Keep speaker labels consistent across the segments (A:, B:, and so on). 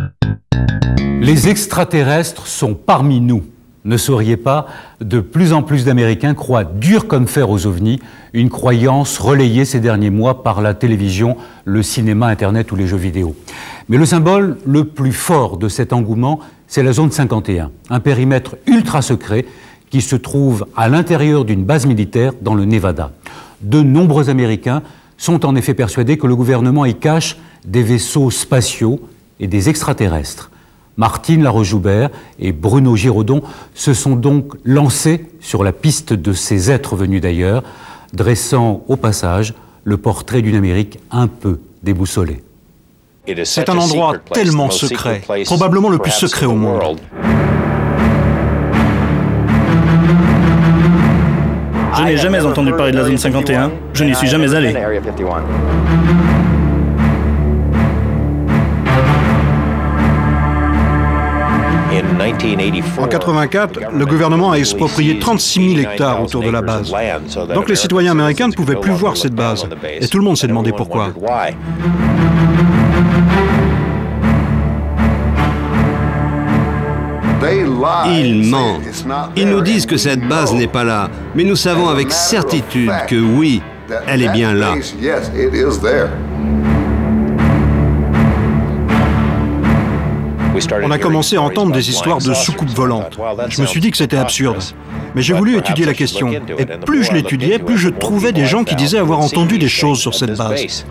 A: Les extraterrestres sont parmi nous. Ne sauriez pas, de plus en plus d'Américains croient dur comme fer aux ovnis, une croyance relayée ces derniers mois par la télévision, le cinéma, Internet ou les jeux vidéo. Mais le symbole le plus fort de cet engouement, c'est la zone 51, un périmètre ultra secret qui se trouve à l'intérieur d'une base militaire dans le Nevada. De nombreux Américains sont en effet persuadés que le gouvernement y cache des vaisseaux spatiaux et des extraterrestres. Martine Laroche-Joubert et Bruno Giraudon se sont donc lancés sur la piste de ces êtres venus d'ailleurs, dressant au passage le portrait d'une Amérique un peu déboussolée.
B: C'est un endroit tellement secret, probablement le plus secret au monde.
C: Je n'ai jamais entendu parler de la zone 51, je n'y suis jamais allé.
B: En 1984, le gouvernement a exproprié 36 000 hectares autour de la base. Donc les citoyens américains ne pouvaient plus voir cette base. Et tout le monde s'est demandé pourquoi.
D: Ils mentent. Ils nous disent que cette base n'est pas là. Mais nous savons avec certitude que oui, elle est bien là.
B: On a commencé à entendre des histoires de soucoupes volantes. Je me suis dit que c'était absurde. Mais j'ai voulu étudier la question. Et plus je l'étudiais, plus je trouvais des gens qui disaient avoir entendu des choses sur cette base.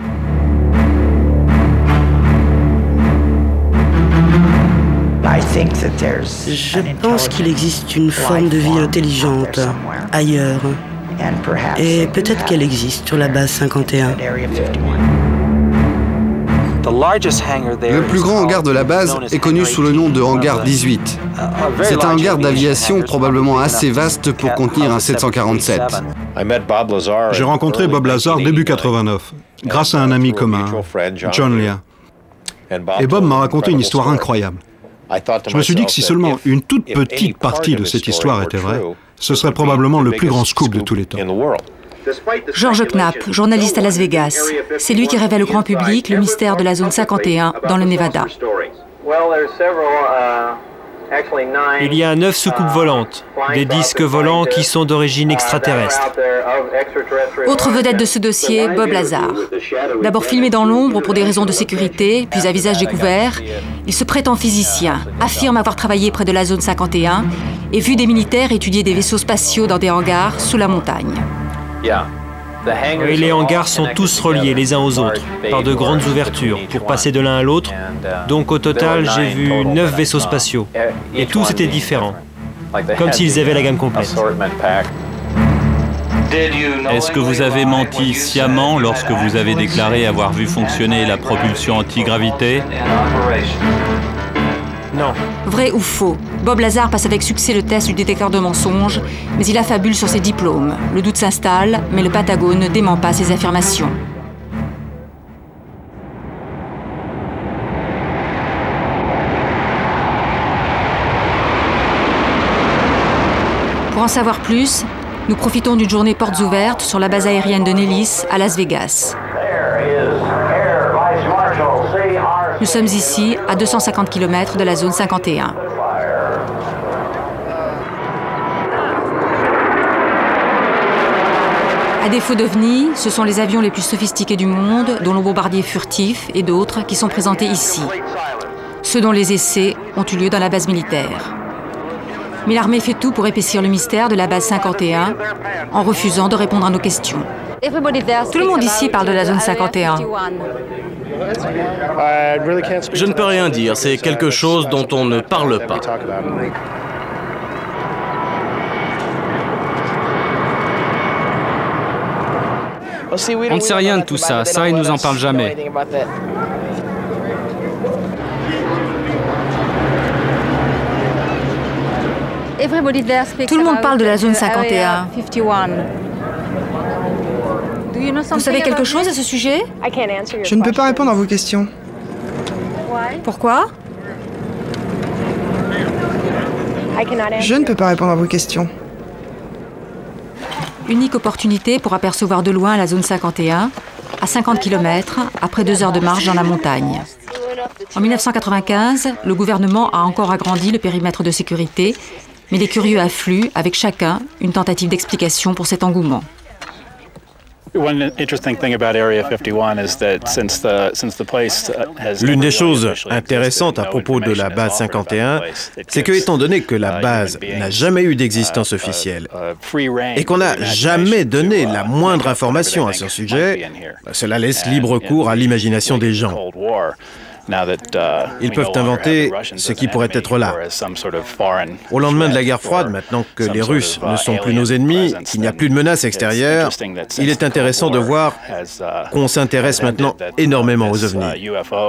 E: Je pense qu'il existe une forme de vie intelligente ailleurs. Et peut-être qu'elle existe sur la base 51.
F: Le plus grand hangar de la base est connu sous le nom de hangar 18. C'est un hangar d'aviation probablement assez vaste pour contenir un 747.
B: J'ai rencontré Bob Lazar début 89, grâce à un ami commun, John Lea. Et Bob m'a raconté une histoire incroyable. Je me suis dit que si seulement une toute petite partie de cette histoire était vraie, ce serait probablement le plus grand scoop de tous les temps.
G: George Knapp, journaliste à Las Vegas. C'est lui qui révèle au grand public le mystère de la zone 51 dans le Nevada.
H: Il y a 9 soucoupes volantes, des disques volants qui sont d'origine extraterrestre.
G: Autre vedette de ce dossier, Bob Lazar. D'abord filmé dans l'ombre pour des raisons de sécurité, puis à visage découvert, il se prétend physicien, affirme avoir travaillé près de la zone 51 et vu des militaires étudier des vaisseaux spatiaux dans des hangars sous la montagne.
H: Et les hangars sont tous reliés les uns aux autres par de grandes ouvertures pour passer de l'un à l'autre. Donc au total, j'ai vu 9 vaisseaux spatiaux. Et tous étaient différents, comme s'ils avaient la gamme complète.
I: Est-ce que vous avez menti sciemment lorsque vous avez déclaré avoir vu fonctionner la propulsion antigravité?
H: Non.
G: Vrai ou faux, Bob Lazar passe avec succès le test du détecteur de mensonges, mais il affabule sur ses diplômes. Le doute s'installe, mais le Patagone ne dément pas ses affirmations. Pour en savoir plus, nous profitons d'une journée portes ouvertes sur la base aérienne de Nellis à Las Vegas. Nous sommes ici, à 250 km de la zone 51. À défaut d'OVNI, ce sont les avions les plus sophistiqués du monde, dont le bombardier furtif et d'autres, qui sont présentés ici. Ceux dont les essais ont eu lieu dans la base militaire. Mais l'armée fait tout pour épaissir le mystère de la base 51 en refusant de répondre à nos questions. Tout le monde ici parle de la zone 51.
J: Je ne peux rien dire, c'est quelque chose dont on ne parle pas.
K: On ne sait rien de tout ça, il nous en parle jamais.
G: Tout le monde parle de la zone 51. Vous savez quelque chose à ce sujet?
L: Je ne peux pas répondre à vos questions.
G: Pourquoi?
L: Je ne peux pas répondre à vos questions.
G: Unique opportunité pour apercevoir de loin la zone 51, à 50 km, après 2 heures de marche dans la montagne. En 1995, le gouvernement a encore agrandi le périmètre de sécurité, mais les curieux affluent avec chacun une tentative d'explication pour cet engouement.
M: L'une des choses intéressantes à propos de la base 51, c'est que, étant donné que la base n'a jamais eu d'existence officielle et qu'on n'a jamais donné la moindre information à ce sujet, cela laisse libre cours à l'imagination des gens. Ils peuvent inventer ce qui pourrait être là. Au lendemain de la guerre froide, maintenant que les Russes ne sont plus nos ennemis, qu'il n'y a plus de menaces extérieures, il est intéressant de voir qu'on s'intéresse maintenant énormément aux ovnis.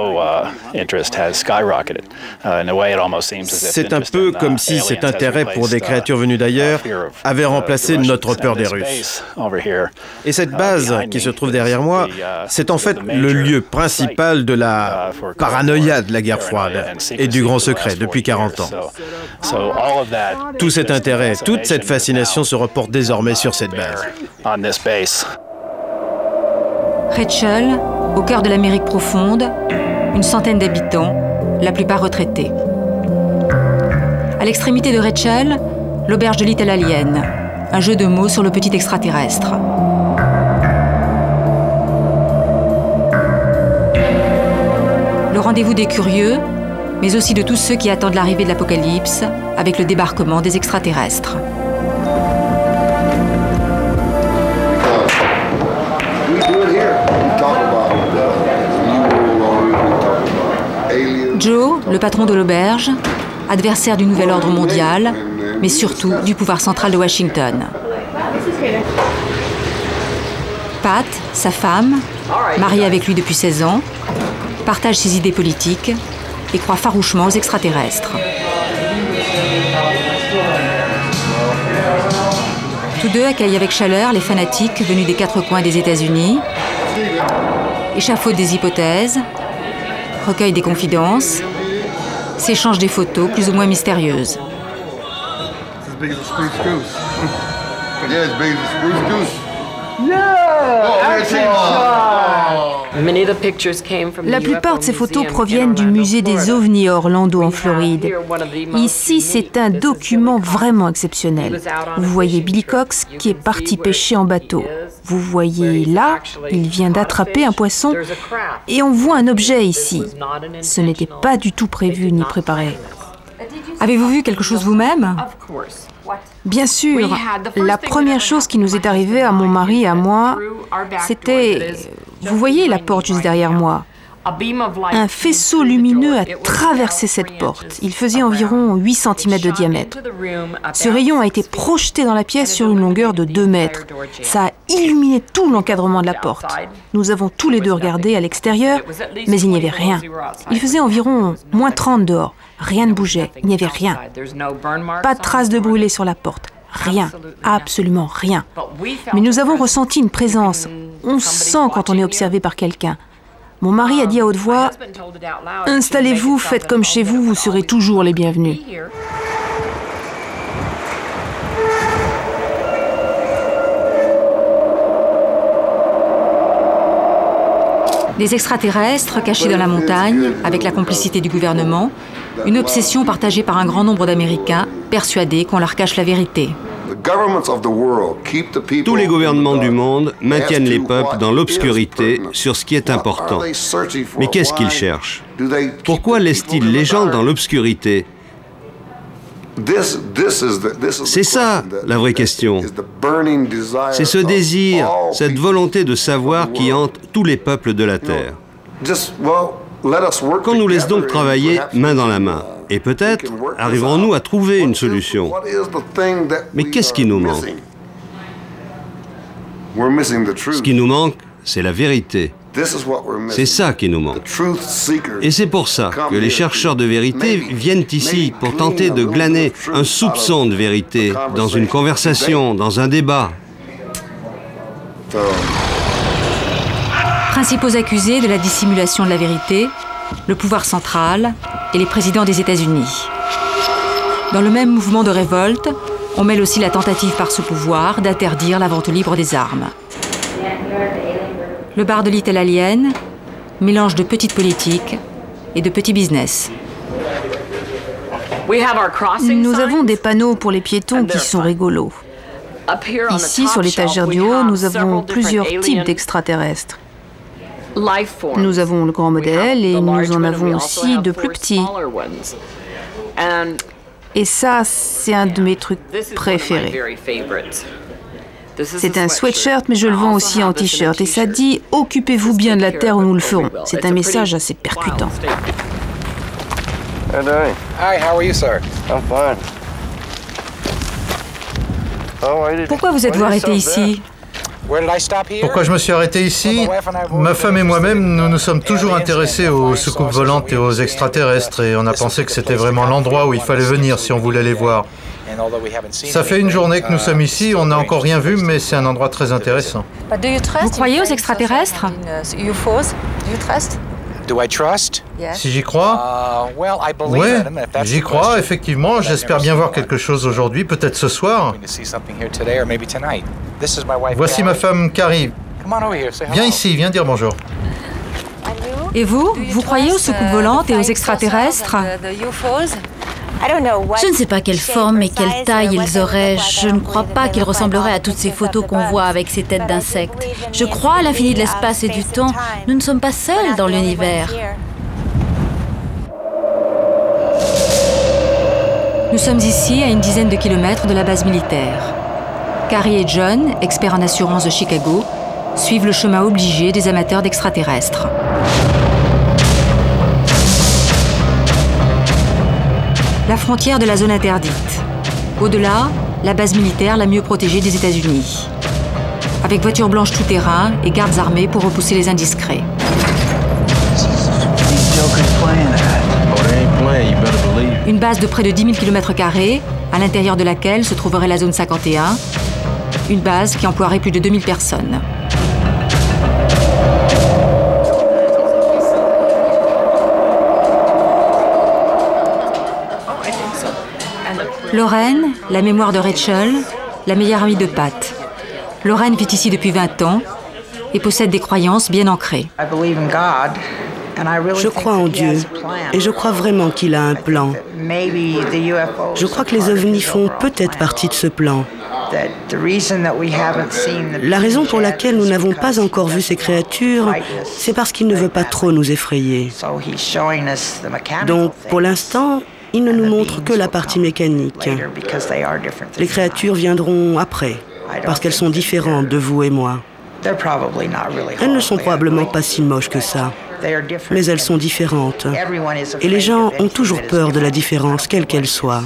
M: C'est un peu comme si cet intérêt pour des créatures venues d'ailleurs avait remplacé notre peur des Russes. Et cette base qui se trouve derrière moi, c'est en fait le lieu principal de la paranoïa de la guerre froide et du grand secret depuis 40 ans. Tout cet intérêt, toute cette fascination se reporte désormais sur cette base.
G: Rachel, au cœur de l'Amérique profonde, une centaine d'habitants, la plupart retraités. À l'extrémité de Rachel, l'auberge de Little Alien, un jeu de mots sur le petit extraterrestre. Le rendez-vous des curieux, mais aussi de tous ceux qui attendent l'arrivée de l'apocalypse avec le débarquement des extraterrestres. Joe, le patron de l'auberge, adversaire du nouvel ordre mondial, mais surtout du pouvoir central de Washington. Pat, sa femme, mariée avec lui depuis 16 ans, partage ses idées politiques et croit farouchement aux extraterrestres. Tous deux accueillent avec chaleur les fanatiques venus des quatre coins des États-Unis, échafaudent des hypothèses, recueillent des confidences, s'échangent des photos plus ou moins mystérieuses.
N: La plupart de ces photos proviennent du musée des ovnis à Orlando, en Floride. Ici, c'est un document vraiment exceptionnel. Vous voyez Billy Cox qui est parti pêcher en bateau. Vous voyez là, il vient d'attraper un poisson et on voit un objet ici. Ce n'était pas du tout prévu ni préparé.
G: Avez-vous vu quelque chose vous-même ?
N: Bien sûr, la première chose qui nous est arrivée à mon mari et à moi, c'était... Vous voyez la porte juste derrière moi ? Un faisceau lumineux a traversé cette porte. Il faisait environ 8 cm de diamètre. Ce rayon a été projeté dans la pièce sur une longueur de 2 mètres. Ça a illuminé tout l'encadrement de la porte. Nous avons tous les deux regardé à l'extérieur, mais il n'y avait rien. Il faisait environ moins 30 dehors. Rien ne bougeait, il n'y avait rien. Pas de traces de brûlé sur la porte. Rien, absolument rien. Mais nous avons ressenti une présence. On sent quand on est observé par quelqu'un. Mon mari a dit à haute voix, « Installez-vous, faites comme chez vous, vous serez toujours les bienvenus. »
G: Des extraterrestres cachés dans la montagne, avec la complicité du gouvernement, une obsession partagée par un grand nombre d'Américains, persuadés qu'on leur cache la vérité.
D: Tous les gouvernements du monde maintiennent les peuples dans l'obscurité sur ce qui est important. Mais qu'est-ce qu'ils cherchent? Pourquoi laissent-ils les gens dans l'obscurité? C'est ça, la vraie question. C'est ce désir, cette volonté de savoir qui hante tous les peuples de la Terre. Qu'on nous laisse donc travailler main dans la main. Et peut-être arriverons-nous à trouver une solution. Mais qu'est-ce qui nous manque? Ce qui nous manque, c'est la vérité. C'est ça qui nous manque. Et c'est pour ça que les chercheurs de vérité viennent ici pour tenter de glaner un soupçon de vérité dans une conversation, dans un débat.
G: Principaux accusés de la dissimulation de la vérité, le pouvoir central et les présidents des États-Unis. Dans le même mouvement de révolte, on mêle aussi la tentative par ce pouvoir d'interdire la vente libre des armes. Le bar de Little Alien, mélange de petite politique et de petits business.
N: Nous avons des panneaux pour les piétons qui sont rigolos. Ici, sur l'étagère du haut, nous avons plusieurs types d'extraterrestres. Nous avons le grand modèle et nous en avons aussi de plus petits. Et ça, c'est un de mes trucs préférés. C'est un sweatshirt, mais je le vends aussi en t-shirt. Et ça dit « Occupez-vous bien de la Terre ou nous le ferons ». C'est un message assez percutant.
G: Pourquoi vous êtes-vous arrêté ici?
O: Pourquoi je me suis arrêté ici? Ma femme et moi-même, nous nous sommes toujours intéressés aux soucoupes volantes et aux extraterrestres et on a pensé que c'était vraiment l'endroit où il fallait venir si on voulait les voir. Ça fait une journée que nous sommes ici, on n'a encore rien vu, mais c'est un endroit très intéressant.
G: Vous croyez aux extraterrestres?
O: Si j'y crois? Oui, j'y crois, effectivement. J'espère bien voir quelque chose aujourd'hui, peut-être ce soir. Voici ma femme, Carrie. Viens ici, viens dire bonjour.
G: Et vous? Vous croyez aux soucoupes volantes et aux extraterrestres?
P: Je ne sais pas quelle forme et quelle taille ils auraient. Je ne crois pas qu'ils ressembleraient à toutes ces photos qu'on voit avec ces têtes d'insectes. Je crois à l'infini de l'espace et du temps. Nous ne sommes pas seuls dans l'univers.
G: Nous sommes ici à une dizaine de kilomètres de la base militaire. Carrie et John, experts en assurance de Chicago, suivent le chemin obligé des amateurs d'extraterrestres. La frontière de la zone interdite. Au-delà, la base militaire la mieux protégée des États-Unis. Avec voitures blanches tout-terrain et gardes armés pour repousser les indiscrets. Une base de près de 10 000 km², à l'intérieur de laquelle se trouverait la zone 51. Une base qui emploierait plus de 2000 personnes. Lorraine, la mémoire de Rachel, la meilleure amie de Pat. Lorraine vit ici depuis 20 ans et possède des croyances bien ancrées.
E: Je crois en Dieu et je crois vraiment qu'il a un plan. Je crois que les ovnis font peut-être partie de ce plan. La raison pour laquelle nous n'avons pas encore vu ces créatures, c'est parce qu'il ne veut pas trop nous effrayer. Donc, pour l'instant, il ne nous montre que la partie mécanique. Les créatures viendront après, parce qu'elles sont différentes de vous et moi. Elles ne sont probablement pas si moches que ça, mais elles sont différentes. Et les gens ont toujours peur de la différence, quelle qu'elle soit.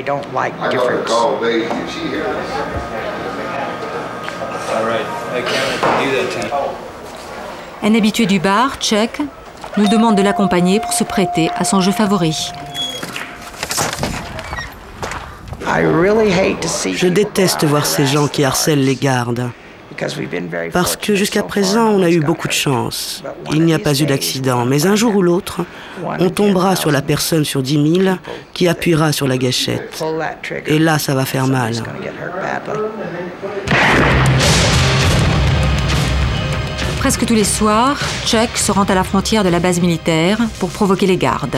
G: Un habitué du bar, Chuck, nous demande de l'accompagner pour se prêter à son jeu favori.
E: Je déteste voir ces gens qui harcèlent les gardes. Parce que jusqu'à présent, on a eu beaucoup de chance. Il n'y a pas eu d'accident. Mais un jour ou l'autre, on tombera sur la personne sur 10 000 qui appuiera sur la gâchette. Et là, ça va faire mal.
G: Presque tous les soirs, Chuck se rend à la frontière de la base militaire pour provoquer les gardes.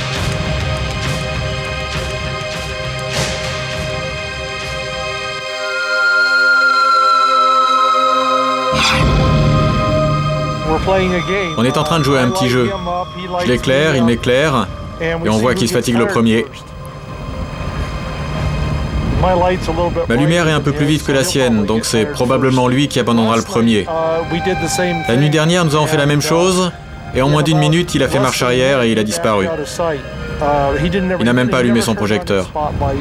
Q: On est en train de jouer à un petit jeu. Je l'éclaire, il m'éclaire, et on voit qui se fatigue le premier. Ma lumière est un peu plus vive que la sienne, donc c'est probablement lui qui abandonnera le premier. La nuit dernière, nous avons fait la même chose, et en moins d'1 minute, il a fait marche arrière et il a disparu. Il n'a même pas allumé son projecteur.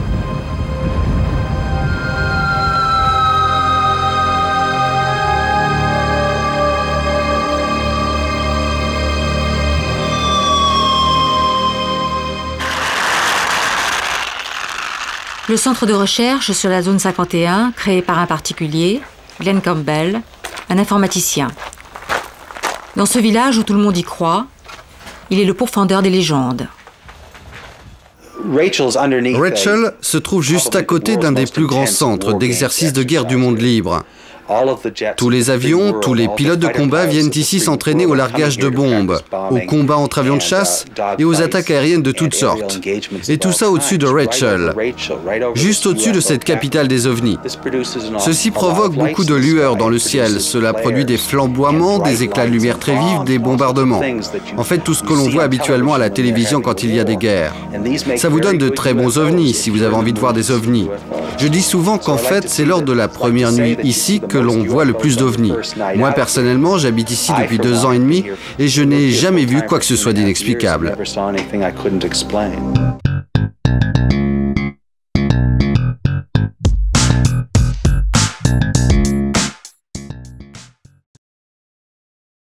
G: Le centre de recherche sur la zone 51, créé par un particulier, Glenn Campbell, un informaticien. Dans ce village où tout le monde y croit, il est le pourfendeur des légendes.
F: Rachel se trouve juste à côté d'un des plus grands centres d'exercice de guerre du monde libre. Tous les avions, tous les pilotes de combat viennent ici s'entraîner au largage de bombes, aux combats entre avions de chasse et aux attaques aériennes de toutes sortes. Et tout ça au-dessus de Rachel, juste au-dessus de cette capitale des ovnis. Ceci provoque beaucoup de lueurs dans le ciel. Cela produit des flamboiements, des éclats de lumière très vifs, des bombardements. En fait, tout ce que l'on voit habituellement à la télévision quand il y a des guerres. Ça vous donne de très bons ovnis si vous avez envie de voir des ovnis. Je dis souvent qu'en fait, c'est lors de la première nuit ici que l'on voit le plus d'ovnis. Moi, personnellement, j'habite ici depuis 2 ans et demi et je n'ai jamais vu quoi que ce soit d'inexplicable.